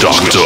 Doctor.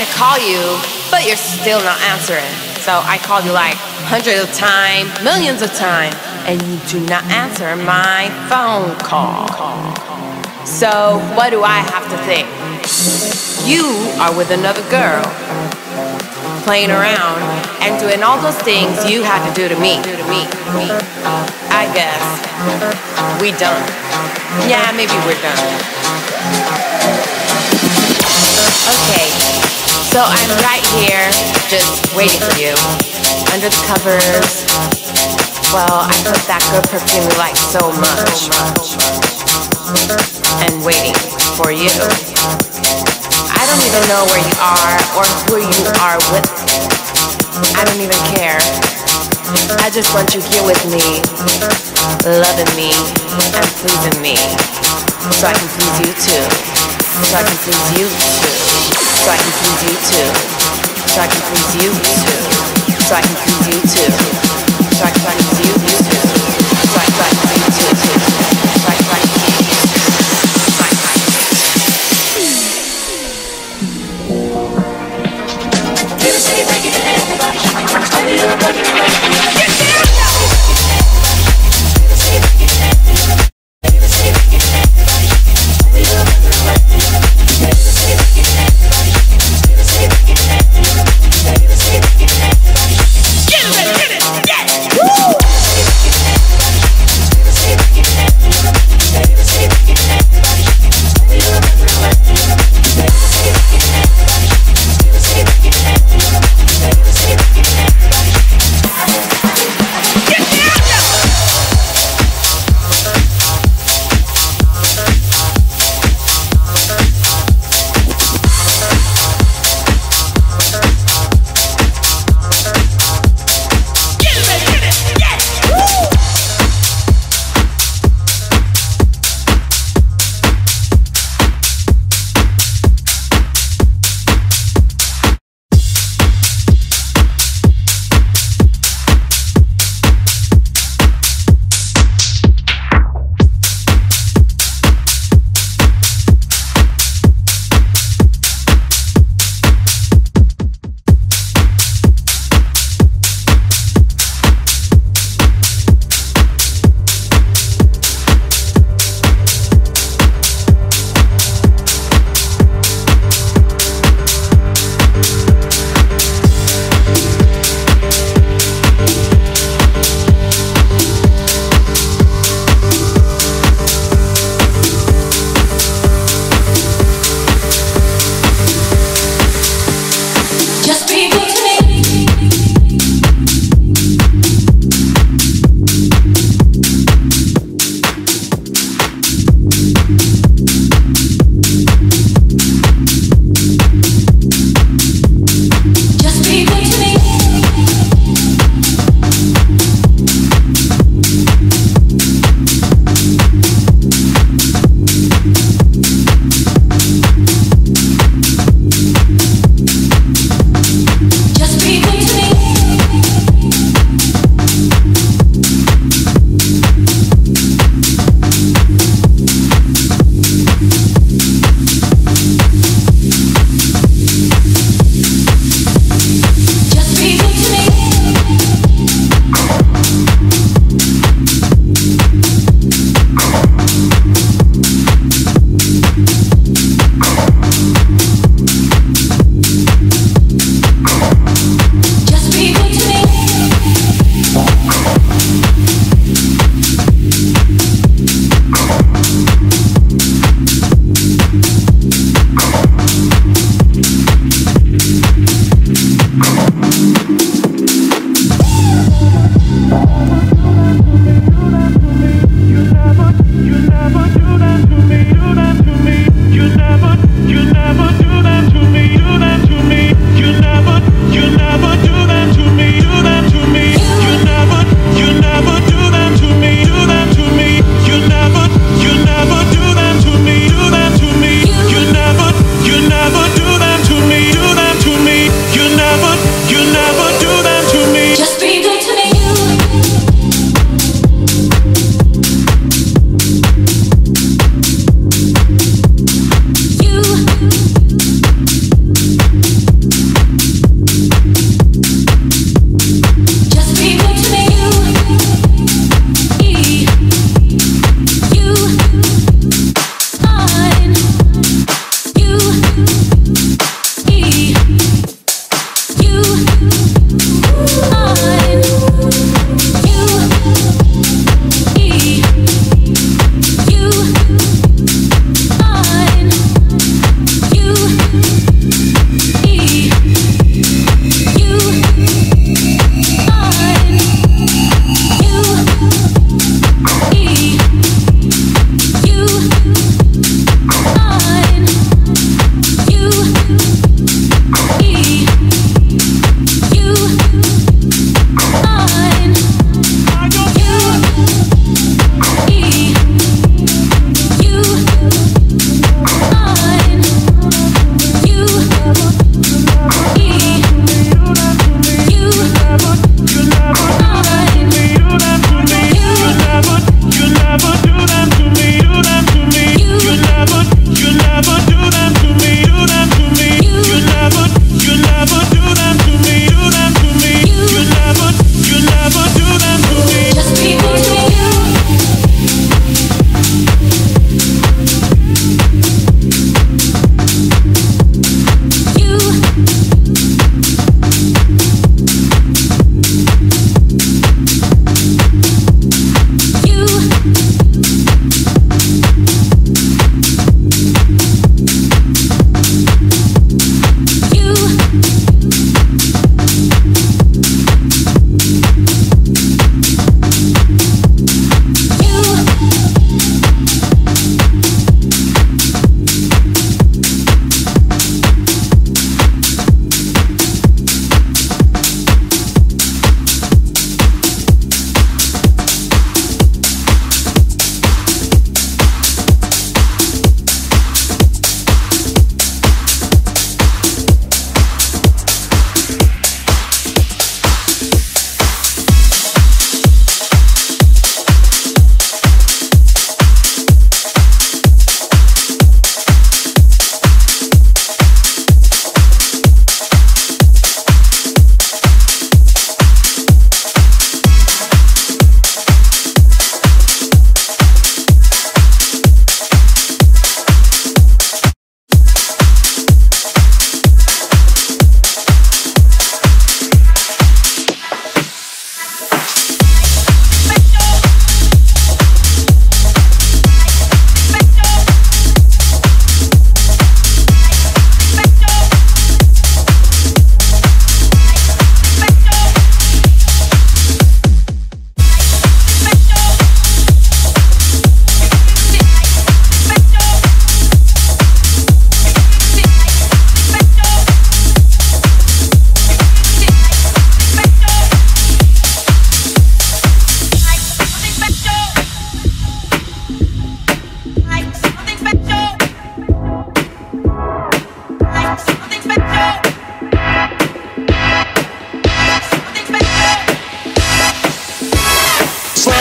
to call you, but you're still not answering. So I called you like hundreds of times, millions of times, and you do not answer my phone call. So what do I have to think? You are with another girl, playing around and doing all those things you had to do to me. I guess we done. Yeah, maybe we're done. Okay, so I'm right here, just waiting for you, under the covers. Well, I put that good perfume you like so much, and waiting for you. I don't even know where you are or who you are with. I don't even care. I just want you here with me, loving me and pleasing me, so I can please you too. So I can please you too. So I can please you too. So I can please you too. So I can please you too. So I can please you too. So I can please you too. So I can please you too. Get it, get it, get it.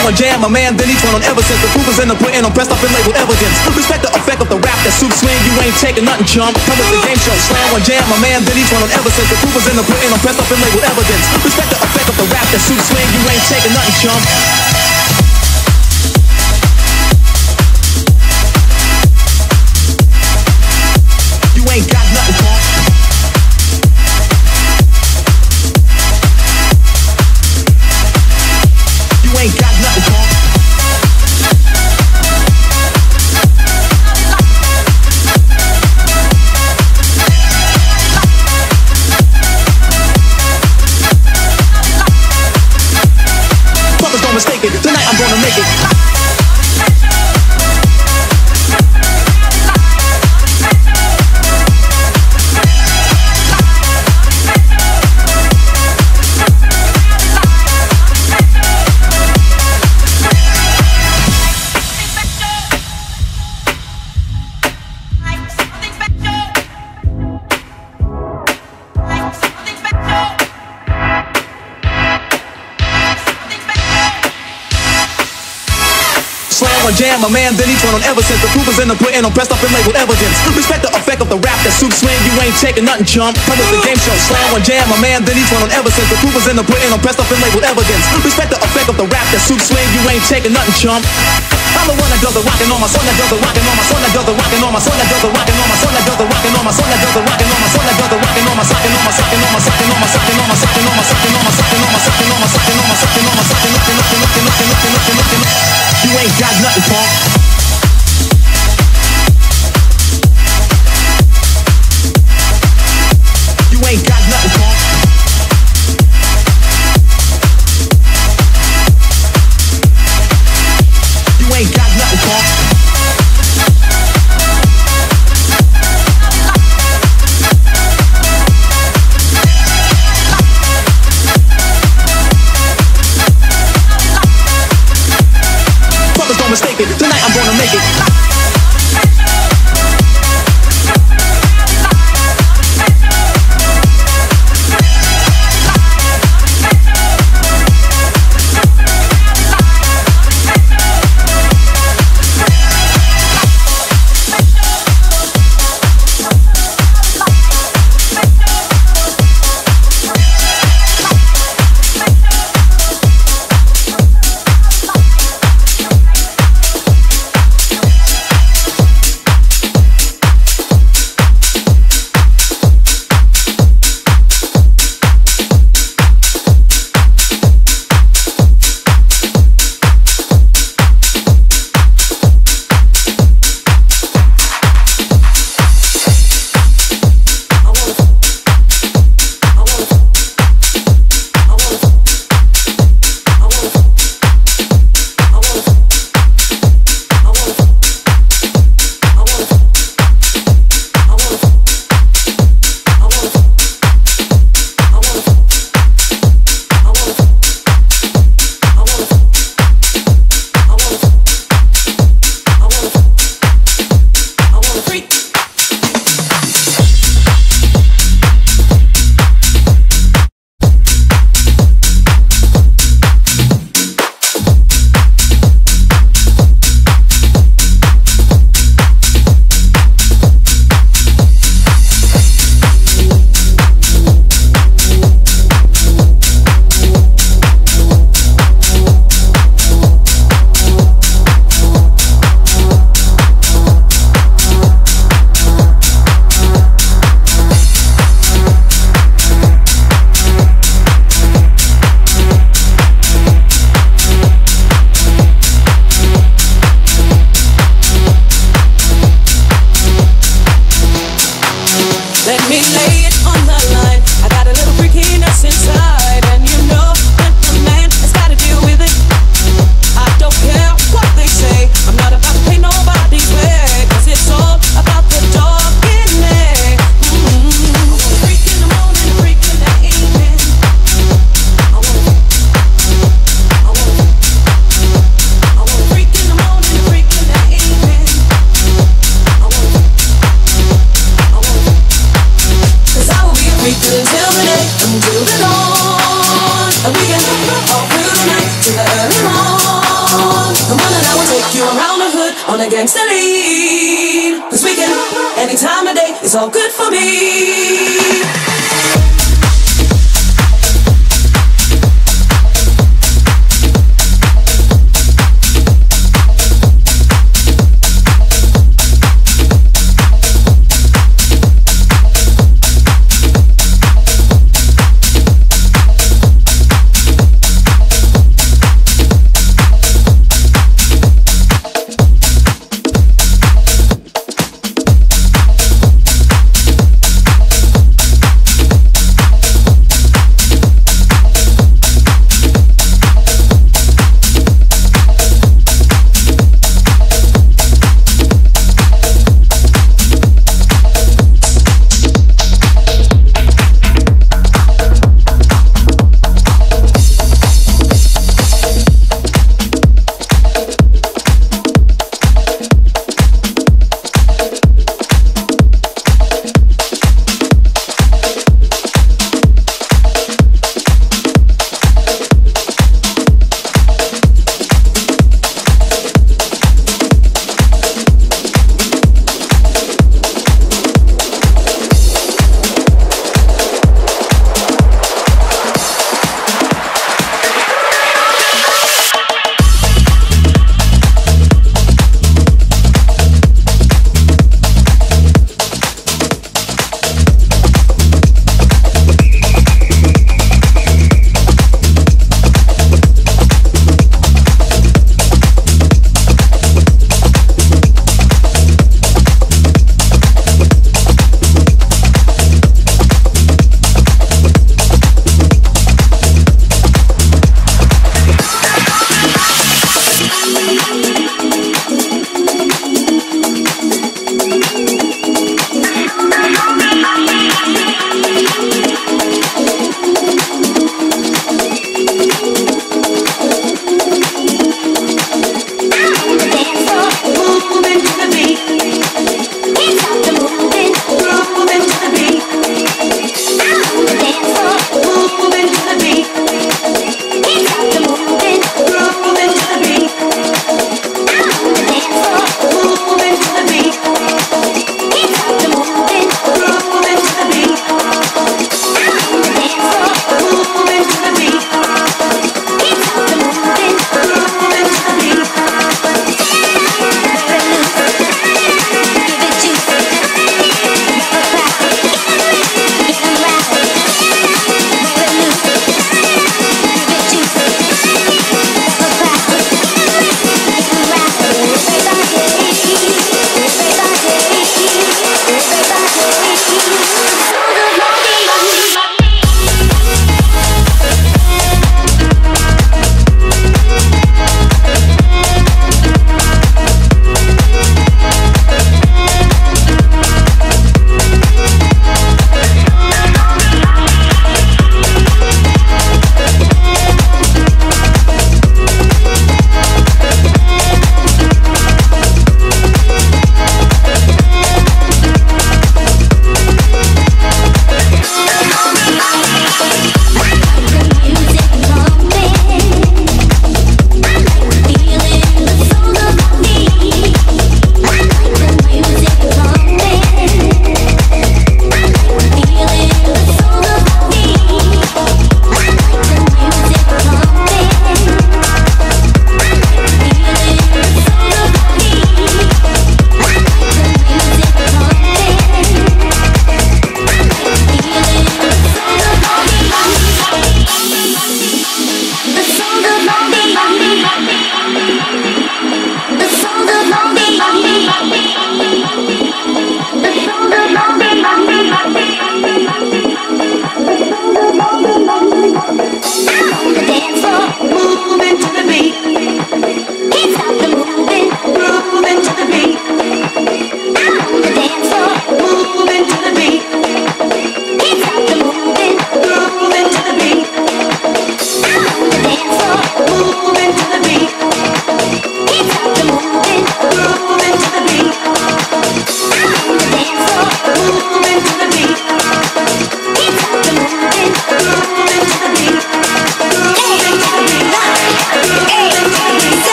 Slam one jam, a man, then each one on ever since. The proof is in the pudding, I'm pressed up and labeled evidence. Respect the effect of the rap that soup swing, you ain't taking nothing, chump. Come with the game show. Slam one jam, a man, then each one on ever since. The proof is in the pudding, I'm pressed up and labeled evidence. Respect the effect of the rap that soup swing, you ain't taking nothing, chump. You ain't got nothing, punk. You ain't got nothing, punk. Brothers don't mistake it. Tonight I'm gonna make it. Jam, a man, then each one on ever since. The proof is in the pudding, I'm pressed up and labeled evidence. Respect the effect of the rap that soup swing, you ain't taking nothing, chump. Come with the game show. Slam one jam, a man, then each one on ever since. The proof is in the pudding, I'm pressed up and labeled evidence. Respect the effect of the rap that soup swing, you ain't taking nothing, chump. I'm the one that does the rockin' on my son, that does the rockin' on my son, that does the rockin' on my son, that does the rockin' on my son, that does the rockin' on my son, that does the rockin' on my son, that does the rockin' on my sockin' on my sockin' on my sockin' on my sockin' on my sockin' on my sockin' on my sockin' on my sockin' on my sockin' on my sockin' on my sockin' on my sockin'. You ain't got nothing, punk. You ain't got nothing, punk. You ain't got nothing, punk. Brothers don't mistake it. Tonight I'm gonna make it. you around the hood on a gangster lean. 'Cause we can, any time of day, it's all good for me.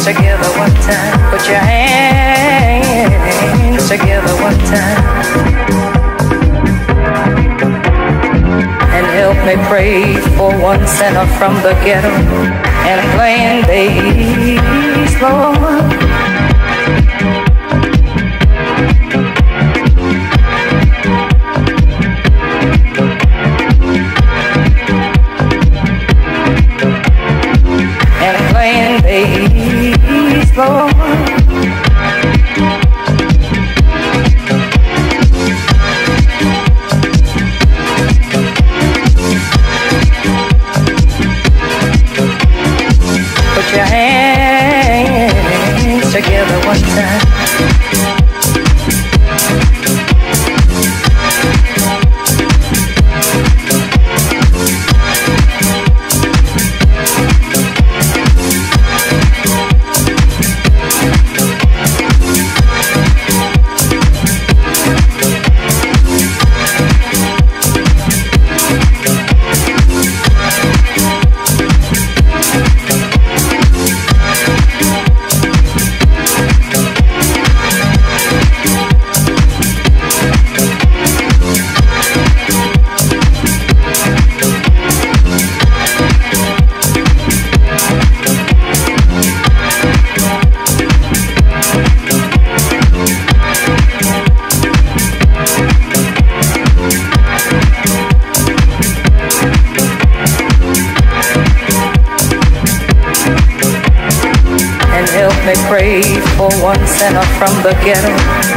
together one time. Put your hands together one time. And help me pray for one sinner from the ghetto and playing bass, Lord. Bass, Lord. Put your hands together one time. Pray for one sinner from the ghetto.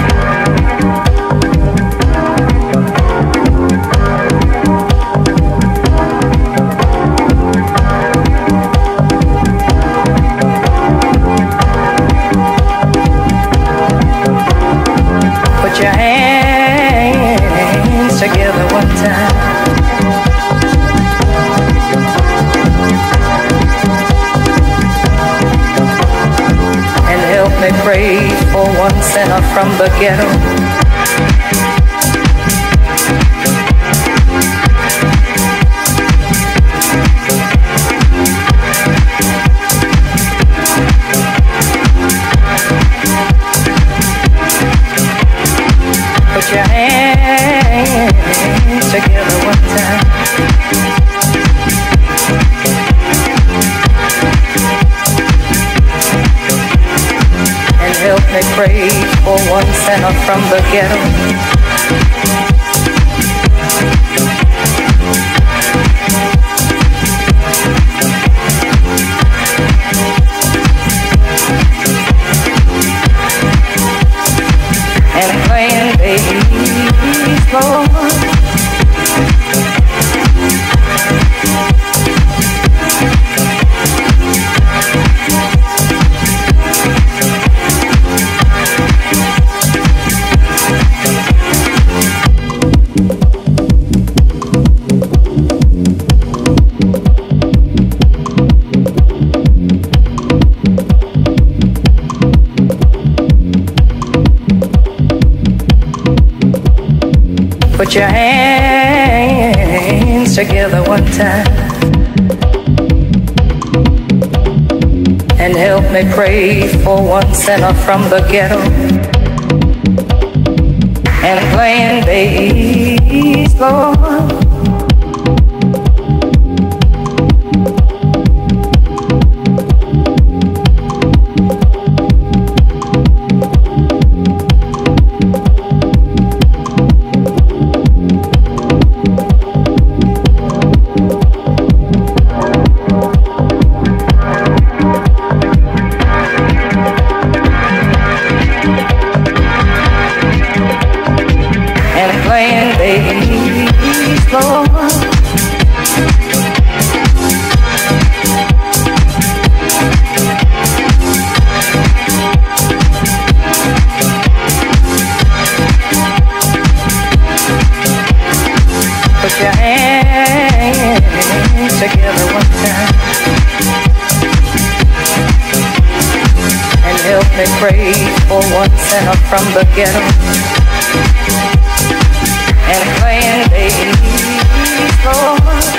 Put your hands together one time. Help me pray for one sinner from the ghetto. Put your hands together one time. Help me pray for one sinner from the ghetto. And playing bass, Lord. Put your hands together one time. And help me pray for one sinner from the ghetto. And playing bass, Lord. me pray for one sinner from the ghetto and playing bass, Lord.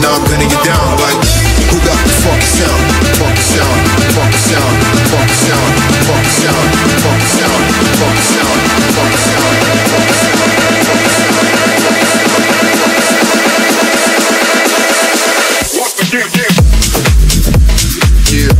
now I'm gonna get down. Like, who got the funky sound? Funky sound, funky sound, funky sound, funky sound, funky sound, funky sound, funky sound, funky sound, funky sound. Once again, yeah.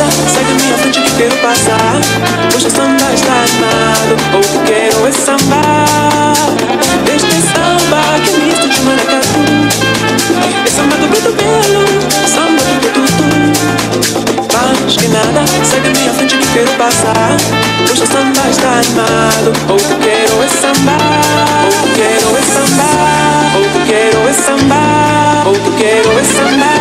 sai da minha frente que quero passar. Hoje o samba está animado, o que quero é sambar. Este samba que é misto de maracatu, é samba do preto belo, samba do tutu. Mais que nada, sai da minha frente que quero passar. Hoje o samba está animado, o que quero é sambar. O que quero é sambar, o que quero é sambar, o que quero é sambar.